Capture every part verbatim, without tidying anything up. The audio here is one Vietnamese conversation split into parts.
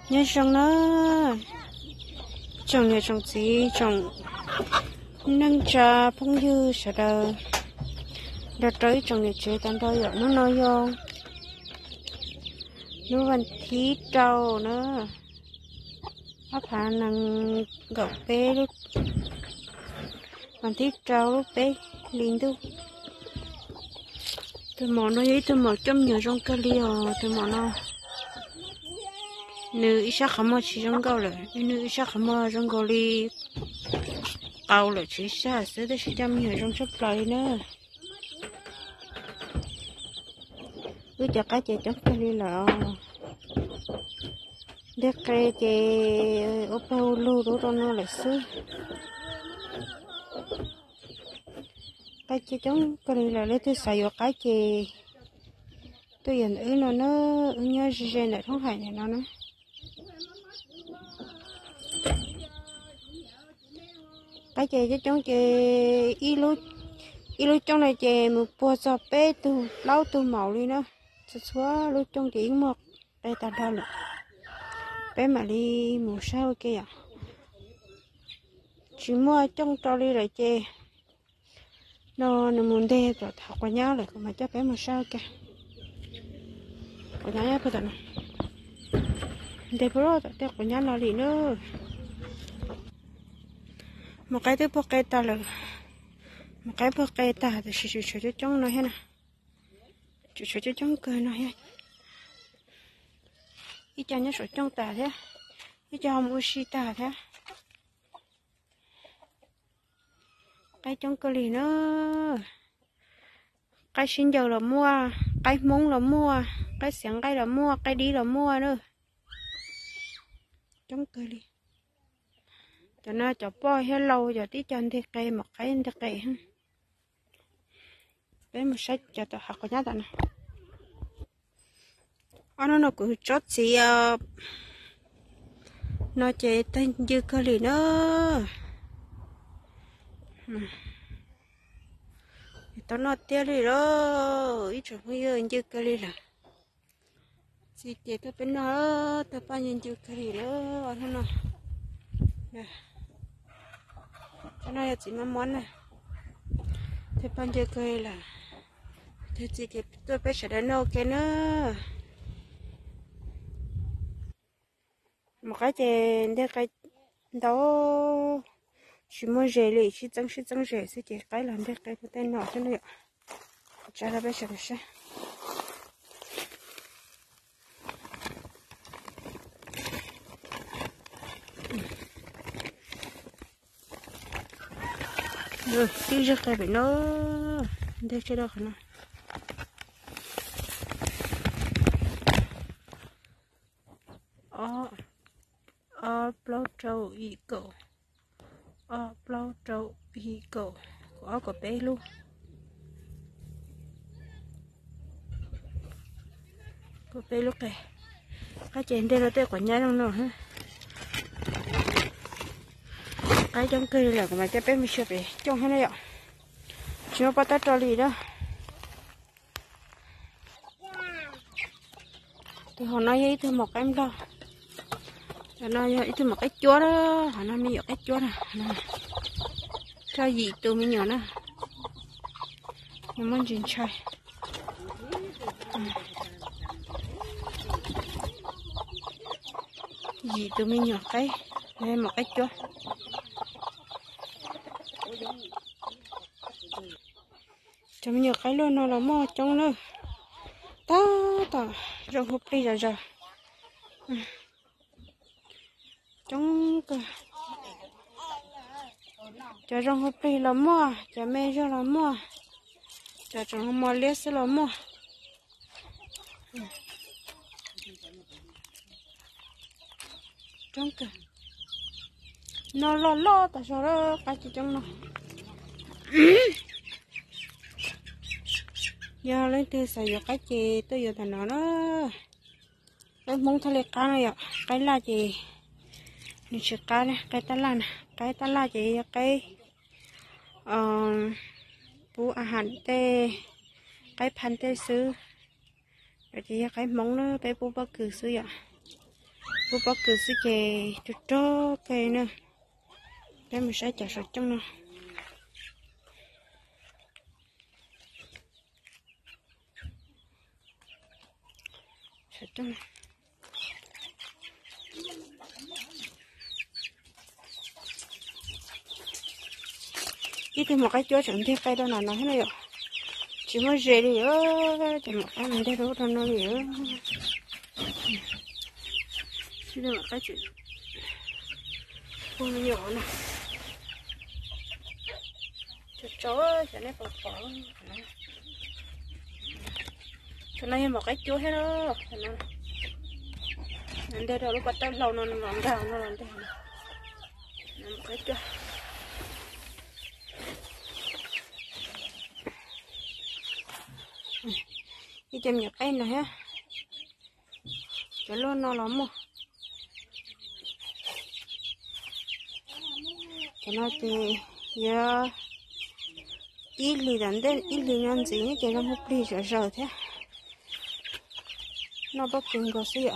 nhớ trong nó trồng nhớ trồng gì trồng nâng trà phong dư sợ đời đợt tới trồng nhớ chế tan thôi rồi nó nói vô nó vẫn thí trâu nữa áp hạ năng gọc bé lúc vẫn thí trâu lúc bé liền tu tôi mò nó ấy tôi mò chấm nhớ trong cái liều tôi mò nó nữ ít sắc không chỉ trong câu rồi nữ ít sắc không trong câu li câu rồi chỉ sắc sẽ để chỉ chấm nhớ trong sắp lại nữa cứ cho cái chị trong cái li là để cái chị ở bao lâu đó đó nó lại xứ cái chị trong cái li là lấy tôi xài vào cái chị tôi nhận ứ nó nó ứ nhớ gì này không phải này nó nữa cái chị cho trong chị y lút y lút trong này chị một bộ sọ bé tu lâu tu màu đi nữa xóa lút trong chị một đây ta đo được bé mà đi một sao kia chỉ mua trong trò đi rồi chị nó nó muốn đe rồi thảo qua nhau rồi mà cho bé một sao kia qua nhau phải tận đe bro đe qua nhau là gì nữa một cái thứ một cái ta là một cái một cái ta thì chỉ chỉ chỉ trong nó hết nè chỉ chỉ chỉ trong cười nó hết ít cho nhớ số trong ta thế ít cho không oxy ta thế cái trong cơ lì nữa cái xin giờ là mua cái muốn là mua cái sáng cái là mua cái đi là mua nữa trong cơ lì cho nó cho bôi hello giờ tí chân thì cây một cái thì cây ha bé một sách cho tao học cái nhá tao nè nó nó cứ chót gì nó chế tên dư cơ lì nữa tao nói tiếc đi đó ít rồi bây giờ dư cơ lì là chị chế tao bên nó tao bao nhiêu dư cơ lì đó nó nó cái này chỉ mắm món này thế bao nhiêu cây là thế chỉ cái tôi phải sẽ đến đâu cái nữa một cái chè để cái đó chỉ muốn rẻ lì chỉ tăng chỉ tăng rẻ sẽ chỉ cái làm để cái cái tên nọ cho nó cho nó phải sẽ được rồi đi ra cái biển nó để cho đó khả năng ờ ờ bao trâu y cầu ờ bao trâu y cầu có có bé luôn có bé lúc này cái chuyện đây là tên của nhà đâu nữa ha cái trong cây là của mà cho bé mình sửa về trong hết này ạ chưa bắt tay trò gì đó thì họ nói với tôi một cái em đâu họ nói với tôi một cái chúa đó họ nói mới cái chúa này cho gì tôi mới nhỏ nữa nhưng mà chuyện chơi gì tôi mới nhỏ cái đây một cái chúa cho mình nhiều cái luôn nó là mò trong nữa ta ta rồi hộp đi rồi rồi trong cái cho trong hộp đi là mò cho mẹ cho là mò cho trong mò lết sẽ là mò trong cái nó lo lo tại sao đó cái gì trong nó giờ lấy từ xài vào cái gì tôi giờ thành nó nó lấy muốn thay cái này ạ cái là gì mình sẽ cái này cái ta là cái ta là gì cái ờ bố à hẳn tê cái pan tê sư rồi thì cái móng nó cái bố bác cử sư ạ bố bác cứ xí kề chút cho cây nữa để mình sẽ chả sọt trong nó sọt trong ít thêm một cái chỗ chẳng thấy cây đâu nào nó thế này rồi chỉ mới dễ đi ơ chỉ một cái mình đây đâu đâu nó gì ơ chỉ thêm một cái chuyện không nhỏ này cho chó cho nó bỏ bỏ cho nó một cái chỗ hết đó anh đây đâu lúc bắt đầu lâu nó làm đào nó làm đây một cái chỗ đi chăm nhập cái này ha cho luôn nó lắm mà cho nó thì giờ ít lì đàn đến ít lì nhân gì nhé cho nó hút đi rồi rồi thế nó bắt cứng có gì ạ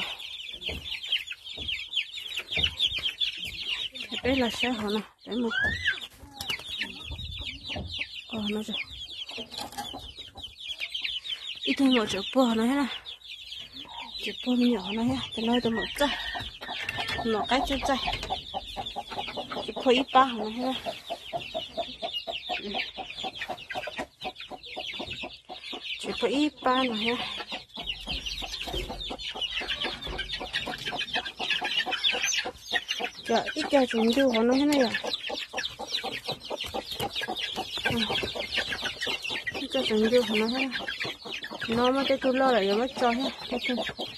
đây là sao hả nè để một ờ nó rồi ít thêm một chỗ bò nữa nè chỗ bò nhỏ này ha từ nơi từ một cây một cái chân cây chỉ có ít ba này ha chỉ có ít ba này ha giờ ít cho chúng đưa vào nó thế này à ít cho chúng đưa vào nó thế này nó mà cái tôi lo lại rồi mất cho hết cái tôi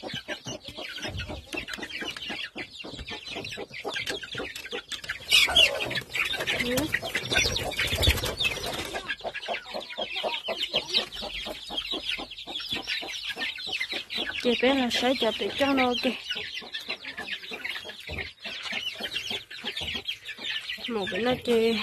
chị bé là sẽ chụp để cho nó kì một cái nó chị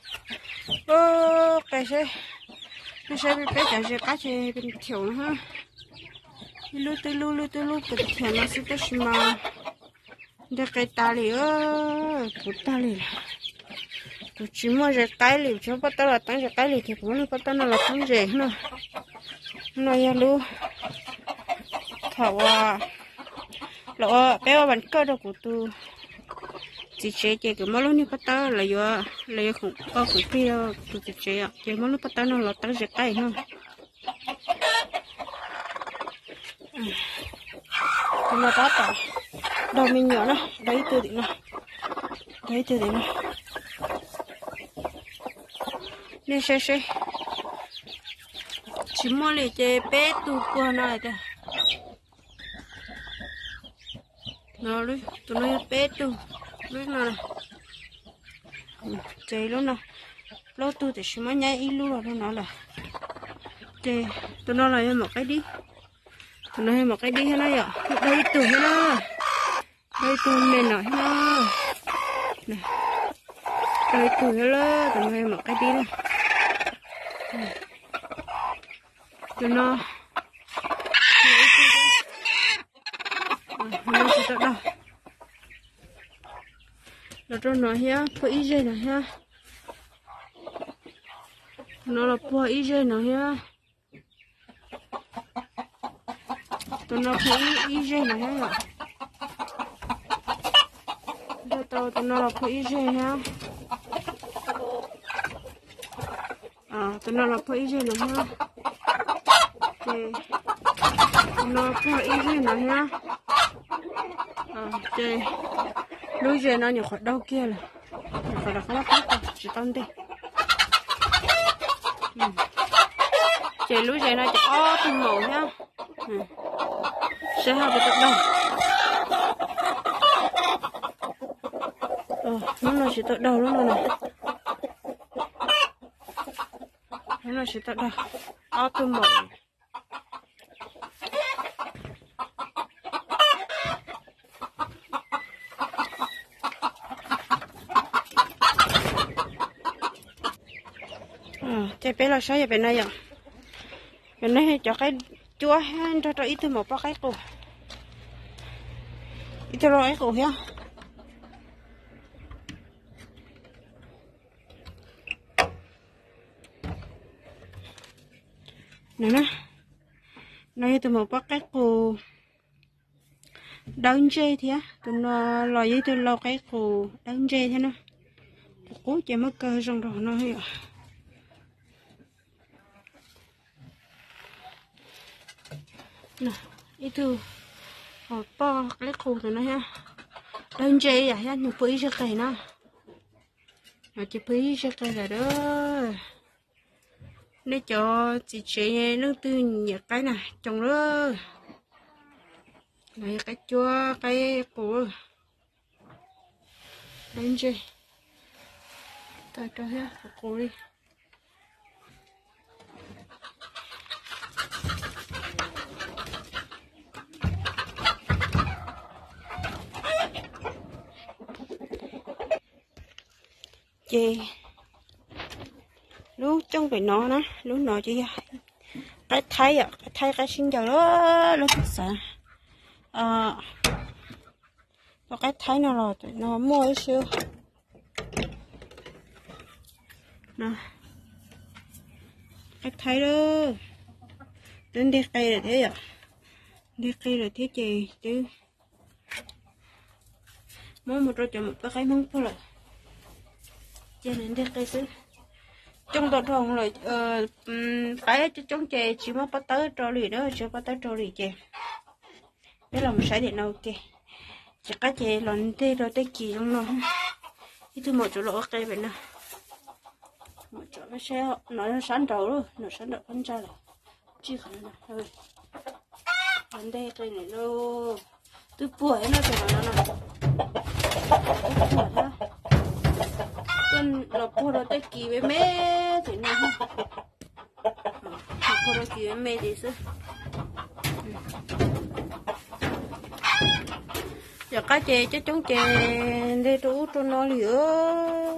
ô cái xe nó sẽ bị bé chạy xe cá chị bình thường ha lưu tư lưu lưu tư lưu cái thằng nó sẽ tới mà để cái ta li ơ cái ta li tôi chỉ mua cái cái li cho bắt đầu là tăng cái cái li thì cũng không bắt đầu là tăng gì nữa nó ya lưu thảo à lọ bé bạn cơ đâu của tôi chỉ chế chế cái món này bắt đầu là do là do không có cái kia tôi chỉ chế à cái món bắt đầu nó là tăng cái cái ha thì nó có tao đầu mình nhỏ nó đấy từ đi nó đấy từ đi nó nên sẽ sẽ chỉ mua lại chế bé tu qua này thôi nó đi tụi nó bé tu lúc nào chế lúc nào lúc tu thì chỉ mới nhảy ít lúc rồi nó là chế tụi nó là một cái đi tụi nó một cái đi thế này ạ đây tụi thế nào đây tụi mình nói ha này đây tụi thế là tụi nó một cái đi này tụi nó nó chỉ tao đâu nó cho nó ha phụ ý gì này ha nó là phụ ý gì này ha tụi nó phụ ý gì này ha đây tao tụi nó là phụ ý gì ha à tụi nó là phụ ý gì này ha tụi nó phụ ý gì này ha à chơi lúc giờ nó nhiều khỏi đâu kia là phải là không có cách chỉ tao đi chơi lúc giờ nó chỉ ó từng màu nhá sẽ học được đâu ờ nó là chỉ tự đầu luôn rồi này nó là chỉ tự đầu ó từng màu chạy bé là sao vậy bên này à bên này cho cái chúa cho cho ít thêm một bao cái cô ít cho rồi cổ hả nè nè nói từ một bác cái cổ đau dê thì á tụi nó lòi với tụi lo cái cổ đau dê thế nó cố chỉ mất cơ trong đó nó hiểu nè ít thứ họ to cái cổ tụi nó ha đau dê à ha nhục phí cho cây nó nó chỉ phí cho cây là đó để cho chị chị nước tư nhiệt cái này trồng đó này cái chua cái củ đến gì ta cho hết củ đi chị lúc trong phải nó đó lúc nó chỉ cái thay à cái thay cái sinh giờ đó nó sợ à và cái thấy nó rồi nó mua cái siêu nè cái thấy đó đến đi cây là thế à đi cây là thế gì chứ mỗi một rồi chọn một cái cái mông thôi rồi cho nên đi cây xứ trong đó thòng rồi ờ cái trong chè chỉ mới bắt tới trò lì đó chưa bắt tới trò lì chè đây là một sải điện nào kì chắc cái chè lần thế rồi tới kỳ trong nó cái thứ một chỗ lỗ cây vậy nè một chỗ cái xe nó sáng trầu luôn nó sáng trầu con trai rồi chưa khả năng thôi lần đây cây này luôn tôi bùa nó thì nó nè con nó bùa rồi tới kỳ với mẹ thì nó bùa rồi kỳ với mẹ thì sao giờ cá chè chứ chống chè đây đủ cho nó lửa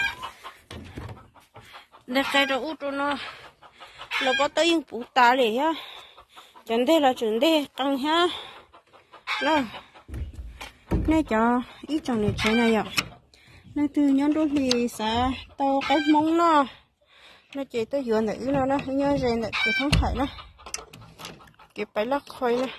đây cái đủ cho nó là có tới những phụ ta để ha chẳng đây là chuyện đây căng ha đó này cho ít trong này chơi này ạ này từ nhóm đôi thì sẽ tao cái mông nó nó chỉ tới dừa này nó nó nhớ rồi này cái thống phải nó cái phải lắc khơi nó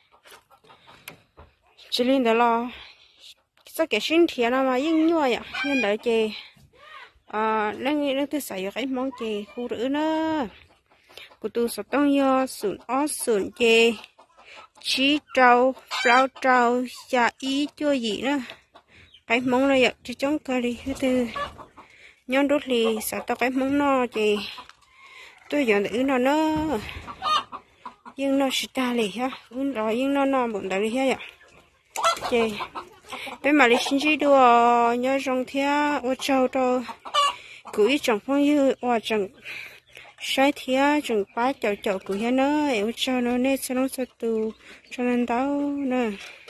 chỉ linh đó là sao cái sinh thiệt nó mà yên nhua vậy nên đợi chè à nên nghĩ đến thứ sáu cái món chè khu rửa nữa của tôi sẽ tông yo sườn ó sườn chè chí trâu rau trâu chả ý cho gì nữa cái món này vậy chứ chống cơ đi thứ tư nhón đốt thì sẽ tao cái món no chè tôi giờ để nó nó nhưng nó sẽ ta lì ha rồi nhưng nó no bụng đại đi ha vậy chè bên mà lấy xin chỉ đua nhớ trong thia ô châu đâu cứ chẳng phong như ô chẳng sai thia chẳng bá chậu chậu cứ hết nữa ô châu nó nên sao nó sẽ từ cho nên tao nè